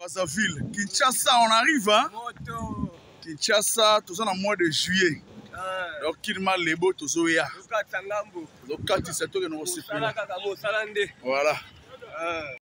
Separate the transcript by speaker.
Speaker 1: Brazzaville, Kinshasa, on arrive, hein? Kinshasa, tout ça dans le mois de juillet. Donc, il m'a les beaux, tout ça, donc, 4 c'est tout que nous recevons. Voilà.